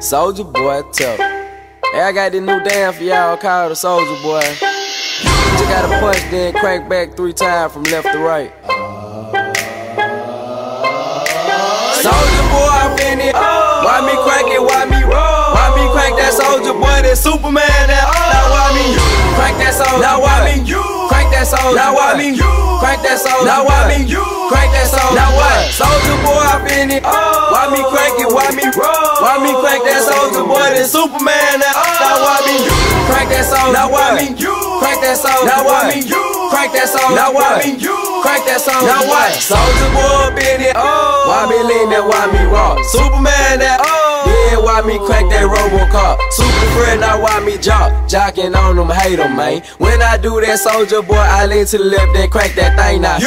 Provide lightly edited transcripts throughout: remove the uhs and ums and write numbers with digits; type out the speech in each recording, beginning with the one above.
Soldier Boy tough. Hey, I got this new dance for y'all called the Soldier Boy. You just gotta punch, then crank back 3 times from left to right. Soldier Boy, I'm in it. Why me crank it? Why me roll? Why me crank that Soldier Boy? That Superman? That now why me crank that Soldier? Now why me crank that Soldier? Now why me crank that Soldier? Now why me crank that Soldier? Now what? Soldier Boy, I'm in it. Why me crank it? Why me roll? Why me crank that Soldier Boy? That Superman? That now why me crank that Soldier? Now why me crank that Soldier? Now why me crank that Soldier? Now why me crank that Soldier? Now what? Soldier Boy, I'm in it. Why me lean that? Why me rock? Superman? That yeah, why me crank that Robocop? Super friend, now why me jocking on them, hate them, man. When I do that, Soldier Boy, I lean to the left, then crank that thing now.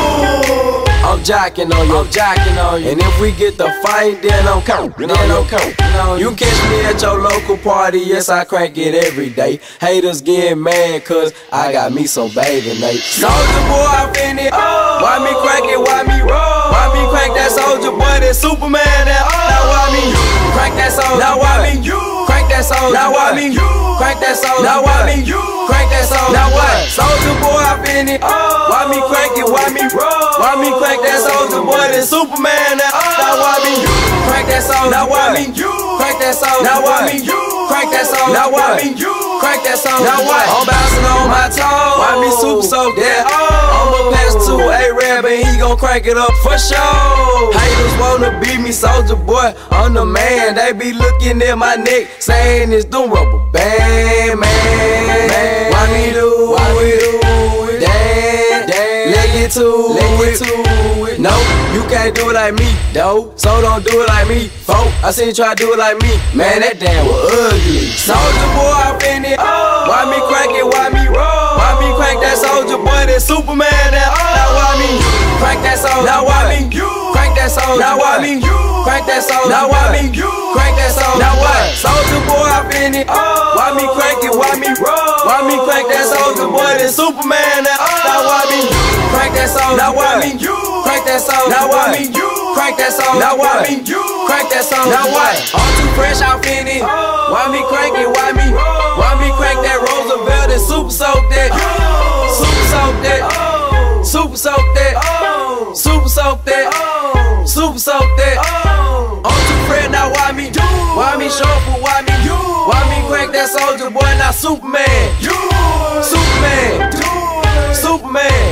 I'm jocking on you, And if we get the fight, then I'm coming, You catch me at your local party, yes, I crank it every day. Haters getting mad, cause I got me some bathing Nate. Soldier Boy, I'm in it. Why me crank it? Why me roll? Why me crank that Soldier Boy? That Superman? That now why me crank that Soldier? Now why me crank that Soldier? Now why me crank that Soldier? Now why me crank that Soldier? Now what? Soldier Boy, I'm in it. Why me crank it? Why me roll? Why me crank that Soldier Boy? That Superman? That now why me crank that Soldier? Now why me crank that Soldier? Now why me crank that Soldier? Now why me crank that Soldier? Now what? I'm bouncing on my toes. Why me super soak that? I'ma pass to A-Rab and he gon' crank it up for sure. Haters wanna beat me, Soldier Boy, I'm the man. They be looking at my neck, saying it's the rubber band, man. Why me do it? Damn, let get to it. No, you can't do it like me, though. So don't do it like me, folk. I seen you try to do it like me. Man, that damn was ugly. Soldier Boy, I'm in it. Why me crank it? Why me roll? Why me crank that Soldier Boy? That Superman? That now why me crank that Soldier? Now why me crank that Soldier? Now why me crank that Soldier? Now why me crank that Soldier? Now what? Soldier Boy, I'm in it. Why me crank it? Why me roll? Why me crank that Soldier Boy? That Superman? That now why me crank that Soldier? Now why me crank that Soldier? Now why me crank that Soldier? Now why me crank that Soldier? Now what? I'm too fresh, I'm in it. Why me crank it? Why me crank that Roosevelt and super soak that? Super soak that. Super soak that. Super soak that. Super soak that. I'm too fresh, now why me shuffle? Why me crank that Soldier Boy? Now Superman. Superman. Superman.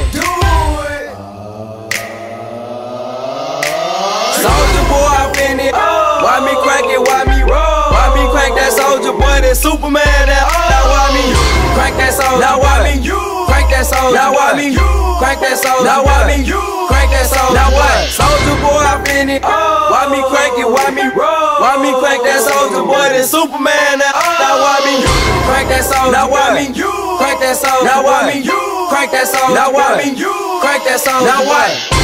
Soldier Boy, I'm in it. Why me crank it? Why me roll? Why me crank that Soldier Boy? That Superman? That now why me crank that Soldier? Now why me crank that Soldier? Now why me crank that Soldier? Now why me crank that Soldier? Now what? Soldier Boy, I'm in it. Why me crank it? Why me roll? Why me crank that Soldier Boy? That Superman? That now why me crank that Soldier? Now why me crank that Soldier? Now why me crank that Soldier? Now why me crank that Soldier? Now what?